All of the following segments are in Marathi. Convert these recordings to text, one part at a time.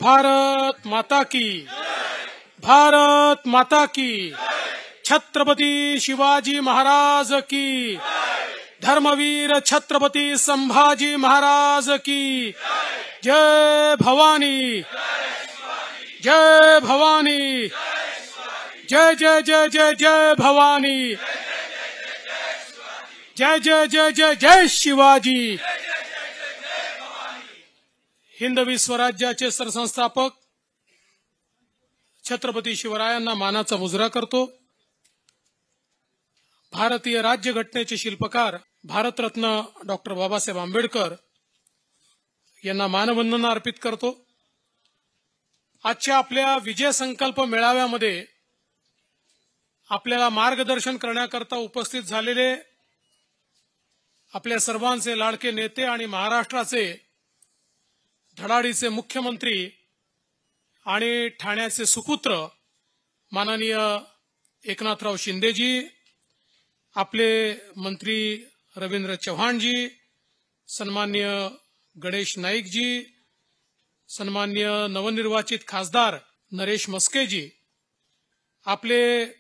भारत माता की, भारत माता की, छत्रपति शिवाजी महाराज की, धर्मवीर छत्रपति संभाजी महाराज की, जय भवानी, जय भवानी, जय जय जय जय जय भवानी, जय जय जय जय जय शिवाजी। हिंदवी स्वराज्याचे सरसंस्थापक छत्रपती शिवरायांना मानाचा मुजरा करतो। भारतीय राज्यघटनेचे शिल्पकार भारतरत्न डॉक्टर बाबासाहेब आंबेडकर यांना मानवंदना अर्पित करतो। आजच्या आपल्या विजय संकल्प मेळाव्यामध्ये आपल्याला मार्गदर्शन करण्याकरता उपस्थित झालेले आपल्या सर्वांचे लाडके नेते आणि महाराष्ट्राचे धडाडीचे मुख्यमंत्री आणि ठाण्याचे सुपुत्र माननीय एकनाथराव शिंदेजी, आपले मंत्री रवींद्र चव्हाणजी, सन्मान्य गणेश नाईकजी, सन्मान्य नवनिर्वाचित खासदार नरेश मस्केजी, आपले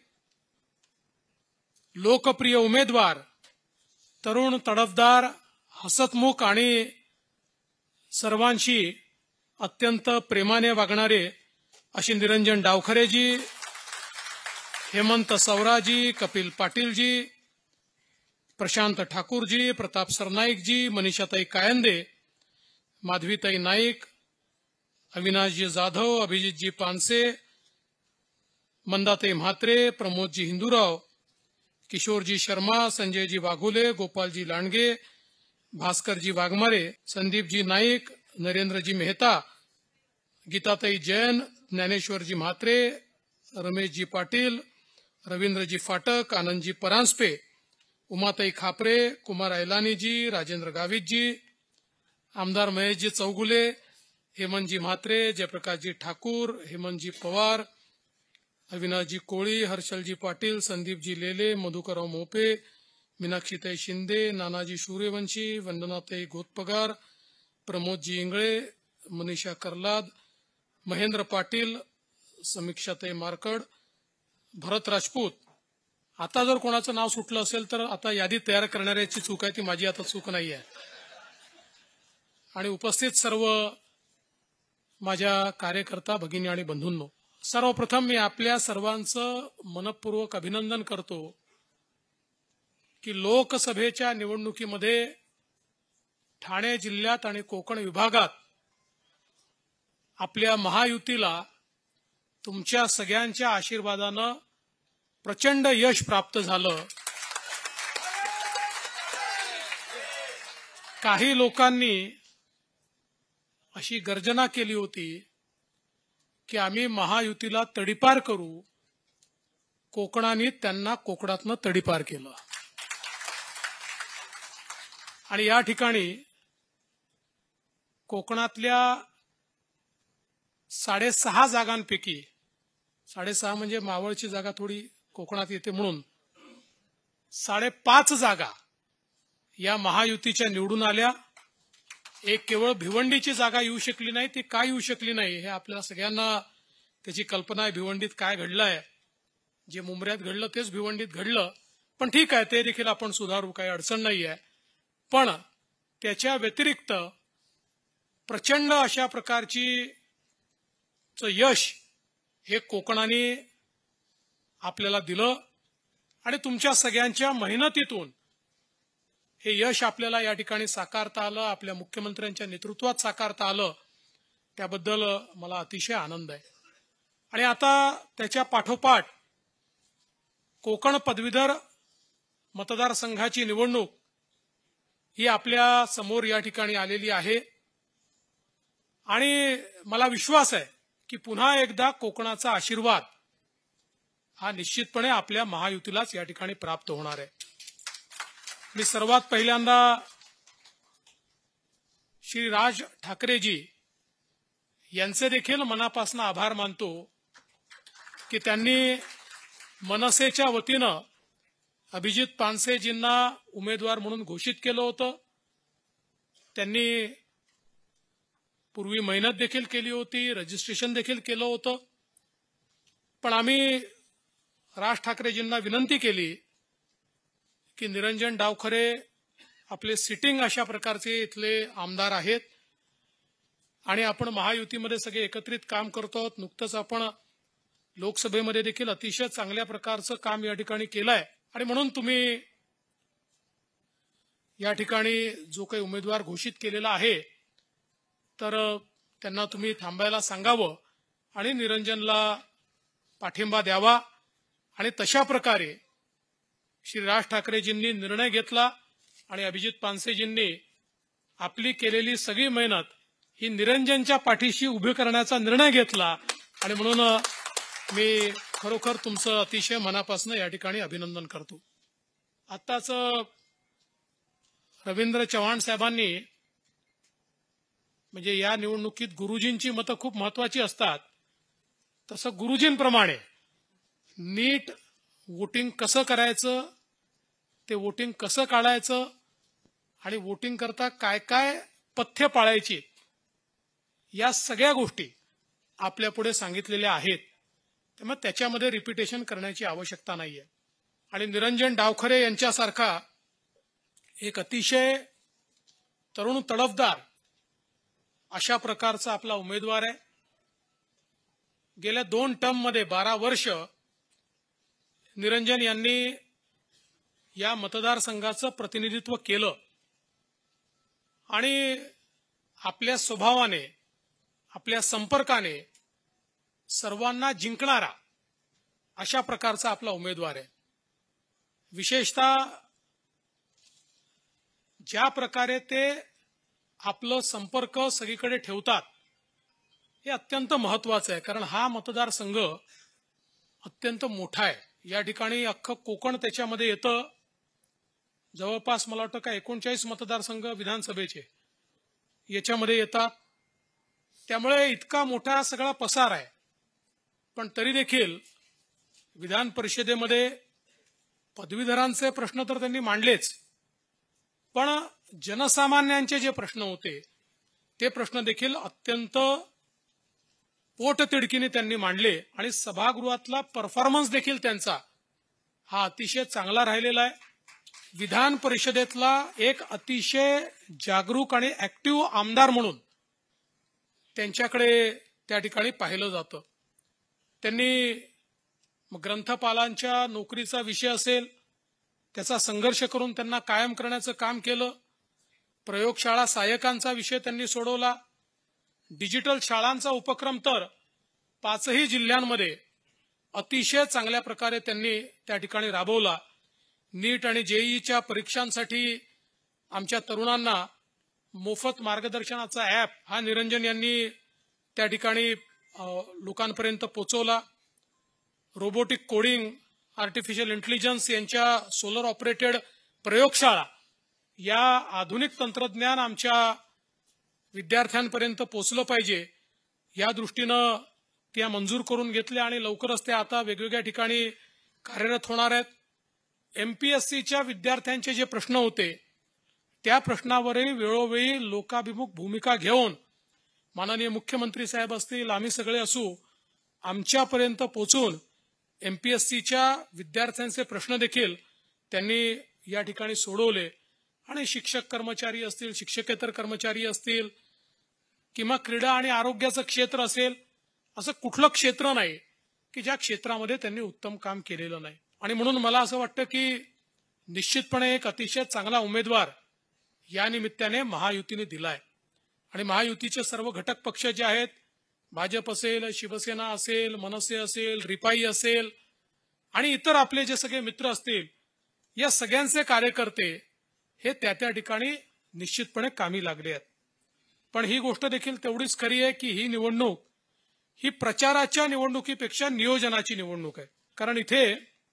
लोकप्रिय उमेदवार तरुण तडफदार हसतमुख आणि सर्वांशी अत्यंत प्रेमाने वागणारे अशी निरंजन डावखरेजी, हेमंत सवराजी, कपिल पाटीलजी, प्रशांत ठाकूरजी, प्रताप सरनाईकजी, मनीषाताई कायंदे, माधवीताई नाईक, अविनाशजी जाधव, अभिजितजी पानसे, मंदाताई म्हात्रे, प्रमोदजी हिंदूराव, किशोरजी शर्मा, संजयजी वाघोले, गोपालजी लांडगे, भास्करजी वाघमारे, संदीपजी नाईक, नरेंद्रजी मेहता, गीताताई जैन, ज्ञानेश्वरजी म्हात्रे, रमेशजी पाटील, रवींद्रजी फाटक, आनंदजी परांजपे, उमाताई खापरे, कुमार ऐलानीजी, राजेंद्र गावितजी, आमदार महेशजी चौगुले, हेमंतजी म्हात्रे, जयप्रकाशजी ठाकूर, हेमंतजी पवार, अविनाशजी कोळी, हर्षलजी पाटील, संदीपजी लेले, मधुकरराव मोपे, मीनाक्षीताई शिंदे, नानाजी सूर्यवंशी, वंदनाताई गोतपगार, प्रमोदजी इंगळे, मनीषा कर्लाद, महेंद्र पाटील, समीक्षाताई मारकड, भरत राजपूत। आता जर कोणाचं नाव सुटलं असेल तर आता यादी तयार करणाऱ्याची चूक आहे, ती माझी आता चूक नाही आहे। आणि उपस्थित सर्व माझ्या कार्यकर्ता भगिनी आणि बंधूंनो, सर्वप्रथम मी आपल्या सर्वांचं मनपूर्वक अभिनंदन करतो की लोकसभेच्या निवडणुकीमध्ये ठाणे जिल्ह्यात आणि कोकण विभागात आपल्या महायुतीला तुमच्या सगळ्यांच्या आशीर्वादानं प्रचंड यश प्राप्त झालं। काही लोकांनी अशी गर्जना केली होती की आम्ही महायुतीला तडीपार करू, कोकणाने त्यांना कोकणातनं तडीपार केलं। आणि या ठिकाणी कोकणातल्या 6.5 जागांपैकी 6.5 म्हणजे मावळची जागा थोडी कोकणात येते म्हणून 5.5 जागा या महायुतीच्या निवडून आल्या। एक केवळ भिवंडीची जागा येऊ शकली नाही, ती काय येऊ शकली नाही हे आपल्याला सगळ्यांना त्याची कल्पना आहे। भिवंडीत काय घडलंय, जे मुंबऱ्यात घडलं तेच भिवंडीत घडलं, पण ठीक आहे, ते देखील आपण सुधारू, काही अडचण नाही आहे। पण त्याच्या व्यतिरिक्त प्रचंड अशा प्रकारची यश हे कोकणाने आपल्याला दिलं आणि तुमच्या सगळ्यांच्या मेहनतीतून हे यश आपल्याला या ठिकाणी साकारता आलं, आपल्या मुख्यमंत्र्यांच्या नेतृत्वात साकारता आलं, त्याबद्दल मला अतिशय आनंद आहे। आणि आता त्याच्या पाठोपाठ कोकण पदवीधर मतदारसंघाची निवडणूक ही आपल्या समोर या ठिकाणी आलेली आहे आणि मला विश्वास आहे की पुन्हा एकदा कोकणाचा आशीर्वाद हा निश्चितपणे आपल्या महायुतीलाच या ठिकाणी प्राप्त होणार आहे। मी सर्वात पहिल्यांदा श्री राज ठाकरेजी यांचे देखील मनापासून आभार मानतो की त्यांनी मनसेच्या वतीनं अभिजित पानसेजींना उमेदवार म्हणून घोषित केलं होतं। त्यांनी पूर्वी मेहनत देखील केली होती, रजिस्ट्रेशन देखील केलं होतं. पण आम्ही राज ठाकरेजींना विनंती केली की निरंजन डावखरे आपले सिटिंग अशा प्रकारचे इथले आमदार आहेत आणि आपण महायुतीमध्ये सगळे एकत्रित काम करतो. नुकतंच आपण लोकसभेमध्ये देखील अतिशय चांगल्या प्रकारचं काम या ठिकाणी केलंय आणि म्हणून तुम्ही या ठिकाणी जो काही उमेदवार घोषित केलेला आहे तर त्यांना तुम्ही थांबायला सांगावं आणि निरंजनला पाठिंबा द्यावा. आणि तशा प्रकारे श्री राज ठाकरेजींनी निर्णय घेतला आणि अभिजित पानसेजींनी आपली केलेली सगळी मेहनत ही निरंजनच्या पाठीशी उभी करण्याचा निर्णय घेतला. आणि म्हणून मी खरोखर तुमचं अतिशय मनापासून या ठिकाणी अभिनंदन करतो. आत्ताच रवींद्र चव्हाण साहेबांनी म्हणजे या निवडणुकीत गुरुजींची मतं खूप महत्वाची असतात, तसं गुरुजींप्रमाणे नीट वोटिंग कसं करायचं, ते वोटिंग कसं काढायचं आणि वोटिंग करता काय काय पथ्य पाळायची, या सगळ्या गोष्टी आपल्यापुढे सांगितलेल्या आहेत. त्यामुळे त्याच्यामध्ये रिपिटेशन करण्याची आवश्यकता नाहीये. आणि निरंजन डावखरे यांच्यासारखा एक अतिशय तरुण तडफदार अशा प्रकारचा आपला उमेदवार आहे. गेल्या 2 टर्ममध्ये 12 वर्ष निरंजन यांनी या मतदारसंघाचं प्रतिनिधित्व केलं आणि आपल्या स्वभावाने, आपल्या संपर्काने सर्वांना जिंकणारा अशा प्रकारचा आपला उमेदवार आहे. विशेषतः ज्या प्रकारे ते आपलं संपर्क सगळीकडे ठेवतात हे अत्यंत महत्वाचं आहे. कारण हा मतदारसंघ अत्यंत मोठा आहे. या ठिकाणी अख्खं कोकण त्याच्यामध्ये येतं. जवळपास मला वाटतं का 39 मतदारसंघ विधानसभेचे याच्यामध्ये येतात. त्यामुळे इतका मोठा सगळा पसार आहे. पण तरी देखील विधान परिषदेमध्ये पदवीधरांचे प्रश्न तर त्यांनी मांडलेच, पण जनसामान्यांचे जे प्रश्न होते ते प्रश्न देखील अत्यंत पोटतिडकीने त्यांनी मांडले आणि सभागृहातला परफॉर्मन्स देखील त्यांचा हा अतिशय चांगला राहिलेला आहे. विधान परिषदेतला एक अतिशय जागरूक आणि ऍक्टिव्ह आमदार म्हणून त्यांच्याकडे त्या ठिकाणी पाहिलं जातं. त्यांनी ग्रंथपालांच्या नोकरीचा विषय असेल त्याचा संघर्ष करून त्यांना कायम करण्याचं काम केलं. प्रयोगशाळा सहाय्यकांचा विषय त्यांनी सोडवला. डिजिटल शाळांचा उपक्रम तर 5ही जिल्ह्यांमध्ये अतिशय चांगल्या प्रकारे त्यांनी त्या ठिकाणी राबवला. नीट आणि जेईईच्या परीक्षांसाठी आमच्या तरुणांना मोफत मार्गदर्शनाचा ॲप हा निरंजन यांनी त्या ठिकाणी लोकांपर्यंत पोहोचवला. रोबोटिक कोडिंग, आर्टिफिशियल इंटेलिजन्स यांच्या सोलर ऑपरेटेड प्रयोगशाळा या आधुनिक तंत्रज्ञान आमच्या विद्यार्थ्यांपर्यंत पोहोचलं पाहिजे या दृष्टीनं त्या मंजूर करून घेतल्या आणि लवकरच त्या आता वेगवेगळ्या ठिकाणी कार्यरत होणार आहेत. एमपीएससीच्या विद्यार्थ्यांचे जे प्रश्न होते त्या प्रश्नावरही वेळोवेळी लोकाभिमुख भूमिका घेऊन माननीय मुख्यमंत्री साहेब असतील, आम्ही सगळे असू, आमच्यापर्यंत पोहोचून एमपीएससीच्या विद्यार्थ्यांचे प्रश्न देखील त्यांनी या ठिकाणी सोडवले. आणि शिक्षक कर्मचारी असतील, शिक्षकेतर कर्मचारी असतील किंवा क्रीडा आणि आरोग्याचं क्षेत्र असेल, असं कुठलं क्षेत्र नाही की ज्या क्षेत्रामध्ये त्यांनी उत्तम काम केलेलं नाही. आणि म्हणून मला असं वाटतं की निश्चितपणे एक अतिशय चांगला उमेदवार या निमित्ताने महायुतीने दिलाय. आणि महायुतीचे सर्व घटक पक्ष जे आहेत, भाजप असेल, शिवसेना असेल, मनसे असेल, रिपाई असेल आणि इतर आपले जे सगळे मित्र असतील, या सगळ्यांचे कार्यकर्ते हे त्या त्या ठिकाणी निश्चितपणे कामी लागले आहेत. पण ही गोष्ट देखील तेवढीच खरी आहे की ही निवडणूक ही प्रचाराच्या निवडणुकीपेक्षा नियोजनाची निवडणूक आहे. कारण इथे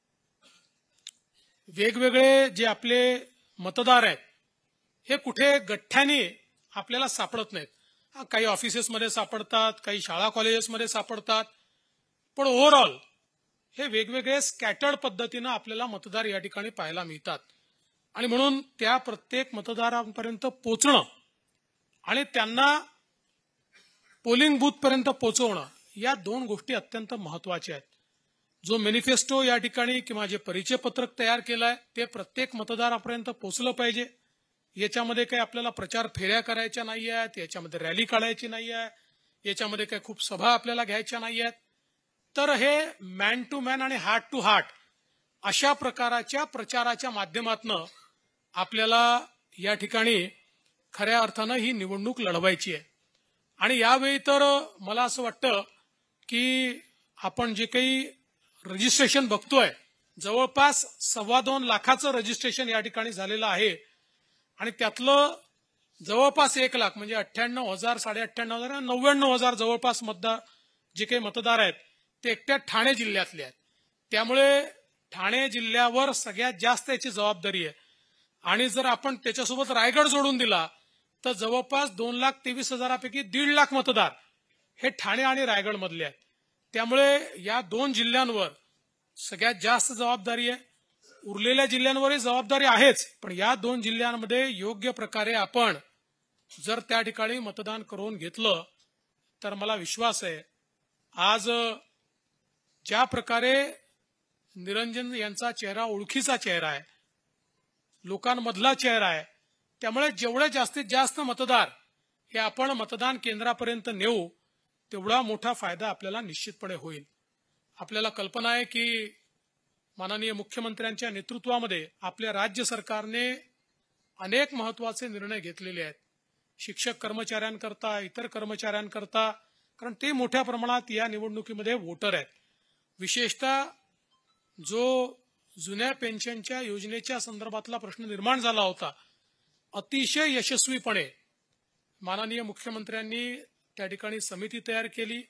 वेगवेगळे जे आपले मतदार आहेत हे कुठे गठ्ठ्याने आपल्याला सापडत नाहीत. काही ऑफिसेसमध्ये सापडतात, काही शाळा कॉलेजेसमध्ये सापडतात, पण ओव्हरऑल हे वेगवेगळे स्कॅटर्ड पद्धतीनं आपल्याला मतदार या ठिकाणी पाहायला मिळतात. आणि म्हणून त्या प्रत्येक मतदारांपर्यंत पोहोचणं आणि त्यांना पोलिंग बूथ पर्यंत पोहोचवणं, या दोन गोष्टी अत्यंत महत्वाच्या आहेत. जो मॅनिफेस्टो या ठिकाणी किंवा जे परिचय पत्रक तयार केलंय ते प्रत्येक मतदारापर्यंत पोहोचलं पाहिजे. याच्यामध्ये काही आपल्याला प्रचार फेऱ्या करायच्या नाही आहेत, याच्यामध्ये रॅली काढायची नाही आहे, याच्यामध्ये काही खूप सभा आपल्याला घ्यायच्या नाही आहेत. तर हे मॅन टू मॅन आणि हार्ट टू हार्ट अशा प्रकारच्या प्रचाराच्या माध्यमातून आपल्याला या ठिकाणी खऱ्या अर्थानं ही निवडणूक लढवायची आहे. आणि यावेळी तर मला असं वाटतं की आपण जे काही रजिस्ट्रेशन बघतोय, जवळपास 2.25 लाखाचं रजिस्ट्रेशन या ठिकाणी झालेलं आहे. आणि त्यातलं जवळपास 1 लाख म्हणजे 98,000, 98,500, 99,000 जवळपास जे काही मतदार आहेत ते एकट्या ठाणे जिल्ह्यातले आहेत. त्यामुळे ठाणे जिल्ह्यावर सगळ्यात जास्त याची जबाबदारी आहे. आणि जर आपण त्याच्यासोबत रायगड जोडून दिला तर जवळपास 2,23,000पैकी 1.5 लाख मतदार हे ठाणे आणि रायगड मधले आहेत. त्यामुळे या दोन जिल्ह्यांवर सगळ्यात जास्त जबाबदारी आहे. उरलेल्या जिल्ह्यांवरही जबाबदारी आहेच, पण या दोन जिल्ह्यांमध्ये योग्य प्रकारे आपण जर त्या ठिकाणी मतदान करून घेतलं तर मला विश्वास आहे आज ज्या प्रकारे निरंजन यांचा चेहरा ओळखीचा चेहरा आहे, लोकांमधला चेहरा आहे, त्यामुळे जेवढे जास्तीत जास्त मतदार हे आपण मतदान केंद्रापर्यंत नेऊ तेवढा मोठा फायदा आपल्याला निश्चितपणे होईल. आपल्याला कल्पना आहे की माननीय मुख्यमंत्र्यांच्या नेतृत्वामध्ये आपल्या राज्य सरकारने अनेक महत्वाचे निर्णय घेतलेले आहेत. शिक्षक कर्मचाऱ्यांकरता, इतर कर्मचाऱ्यांकरता, कारण ते मोठ्या प्रमाणात या निवडणुकीमध्ये वोटर आहेत. विशेषतः जो जुन्या पेन्शनच्या योजनेच्या संदर्भातला प्रश्न निर्माण झाला होता, अतिशय यशस्वीपणे माननीय मुख्यमंत्र्यांनी त्या ठिकाणी समिती तयार केली.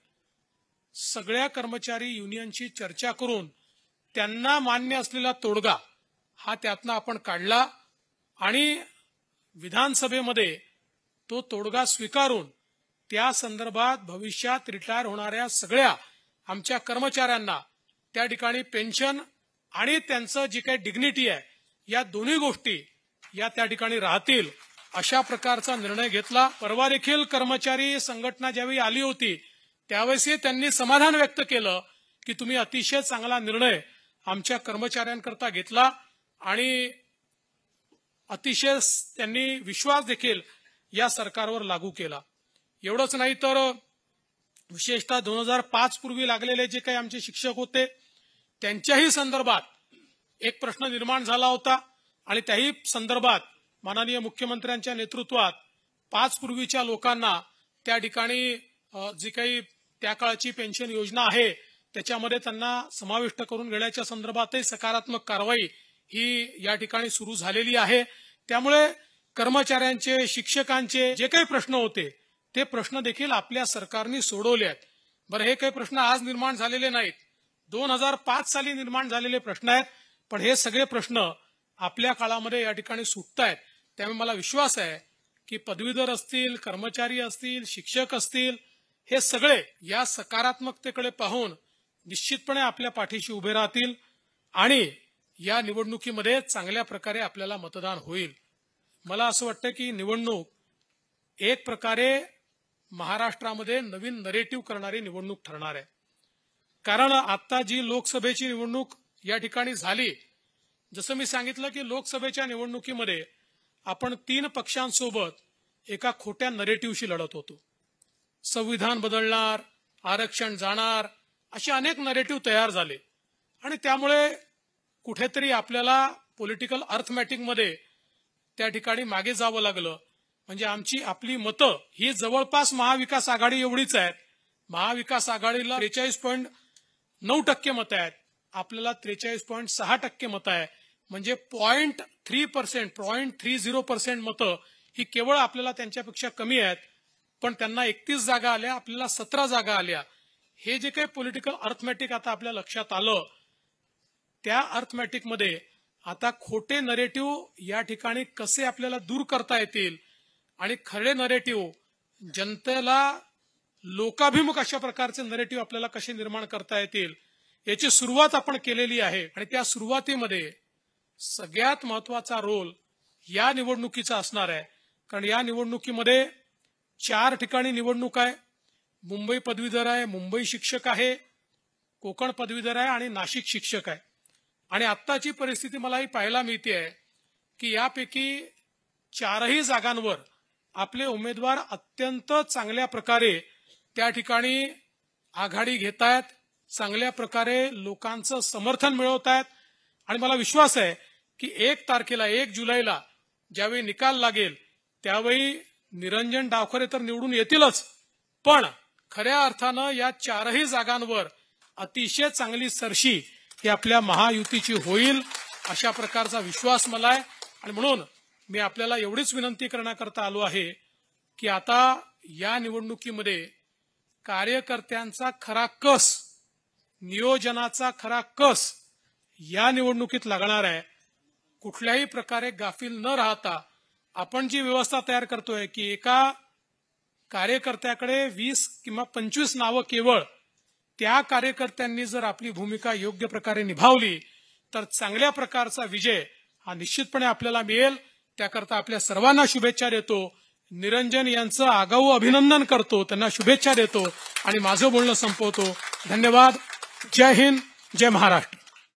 सगळ्या कर्मचारी युनियनची चर्चा करून त्यांना मान्य असलेला तोडगा हा त्यातनं आपण काढला आणि विधानसभेमध्ये तो तोडगा स्वीकारून त्या संदर्भात भविष्यात रिटायर होणाऱ्या सगळ्या आमच्या कर्मचाऱ्यांना त्या ठिकाणी पेन्शन आणि त्यांचं जी काही डिग्निटी आहे या दोन्ही गोष्टी या त्या ठिकाणी राहतील अशा प्रकारचा निर्णय घेतला. परवा देखील कर्मचारी संघटना ज्यावेळी आली होती त्यावेळेसही त्यांनी समाधान व्यक्त केलं की तुम्ही अतिशय चांगला निर्णय आमच्या कर्मचाऱ्यांकरता घेतला आणि अतिशय त्यांनी विश्वास देखील या सरकारवर लागू केला. एवढंच नाही तर विशेषतः 2005 पूर्वी लागलेले जे काही आमचे शिक्षक होते त्यांच्याही संदर्भात एक प्रश्न निर्माण झाला होता आणि त्याही संदर्भात माननीय मुख्यमंत्र्यांच्या नेतृत्वात 5 पूर्वीच्या लोकांना त्या ठिकाणी जी काही त्या काळची पेन्शन योजना आहे त्याच्यामध्ये त्यांना समाविष्ट करून घेण्याच्या संदर्भातही सकारात्मक कारवाई ही या ठिकाणी सुरू झालेली आहे. त्यामुळे कर्मचाऱ्यांचे, शिक्षकांचे जे काही प्रश्न होते ते प्रश्न देखील आपल्या सरकारने सोडवले आहेत. बरं, हे काही प्रश्न आज निर्माण झालेले नाहीत, 2005 साली निर्माण झालेले प्रश्न आहेत, पण हे सगळे प्रश्न आपल्या काळामध्ये या ठिकाणी सुटत आहेत. त्यामुळे मला विश्वास आहे की पदवीधर असतील, कर्मचारी असतील, शिक्षक असतील, हे सगळे या सकारात्मकतेकडे पाहून निश्चितपणे आपल्या पाठीशी उभे राहतील आणि या निवडणुकीमध्ये चांगल्या प्रकारे आपल्याला मतदान होईल. मला असं वाटतं की निवडणूक एक प्रकारे महाराष्ट्रामध्ये नवीन नरेटिव्ह करणारी निवडणूक ठरणार आहे. कारण आता जी लोकसभेची निवडणूक या ठिकाणी झाली, जसं मी सांगितलं की लोकसभेच्या निवडणुकीमध्ये आपण 3 पक्षांसोबत एका खोट्या नरेटिव्हशी लढत होतो. संविधान बदलणार, आरक्षण जाणार, असे अनेक नरेटिव्ह तयार झाले आणि त्यामुळे कुठेतरी आपल्याला पॉलिटिकल अर्थमॅटिकमध्ये त्या ठिकाणी मागे जावं लागलं. म्हणजे आपली मतं ही जवळपास महाविकास आघाडी एवढीच आहेत. महाविकास आघाडीला 43.9% मतं आहेत, आपल्याला 43.6% मतं आहे. म्हणजे 0.30% मतं ही केवळ आपल्याला त्यांच्यापेक्षा कमी आहेत. पण त्यांना 31 जागा आल्या, आपल्याला 17 जागा आल्या. हे जे काही पॉलिटिकल अर्थमॅटिक आता आपल्या लक्षात आलं, त्या अर्थमॅटिकमध्ये आता खोटे नरेटिव्ह या ठिकाणी कसे आपल्याला दूर करता येतील आणि खरे नरेटिव्ह जनतेला लोकाभिमुख अशा प्रकारचे नरेटिव्ह आपल्याला कसे निर्माण करता येतील याची सुरुवात आपण केलेली आहे. आणि त्या सुरुवातीमध्ये सगळ्यात महत्वाचा रोल या निवडणुकीचा असणार आहे. कारण या निवडणुकीमध्ये 4 ठिकाणी निवडणूक आहे. मुंबई पदवीधर आहे, मुंबई शिक्षक आहे, कोकण पदवीधर आहे आणि नाशिक शिक्षक आहे. आणि आत्ताची परिस्थिती मलाही पाहायला मिळते आहे की यापैकी 4ही जागांवर आपले उमेदवार अत्यंत चांगल्या प्रकारे त्या ठिकाणी आघाडी घेत आहेत, चांगल्या प्रकारे लोकांचं समर्थन मिळवत आहेत. आणि मला विश्वास आहे की 1 तारखेला 1 जुलैला ज्यावेळी निकाल लागेल त्यावेळी निरंजन डावखरे तर निवडून येतीलच, पण खऱ्या अर्थानं या 4ही जागांवर अतिशय चांगली सरशी ही आपल्या महायुतीची होईल अशा प्रकारचा विश्वास मला आहे. आणि म्हणून मी आपल्याला एवढीच विनंती करण्याकरता आलो आहे की आता या निवडणुकीमध्ये कार्यकर्त्यांचा खरा कस, नियोजनाचा खरा कस या निवडणुकीत लागणार आहे. कुठल्याही प्रकारे गाफील न राहता आपण जी व्यवस्था तयार करतोय की एका कार्यकर्त्याकडे 20 किंवा 25 नावं केवळ, त्या कार्यकर्त्यांनी जर आपली भूमिका योग्य प्रकारे निभावली तर चांगल्या प्रकारचा विजय हा निश्चितपणे आपल्याला मिळेल. त्याकरता आपल्या सर्वांना शुभेच्छा देतो. निरंजन यांचं आगाऊ अभिनंदन करतो, त्यांना शुभेच्छा देतो आणि माझं बोलणं संपवतो. धन्यवाद. जय हिंद, जय महाराष्ट्र.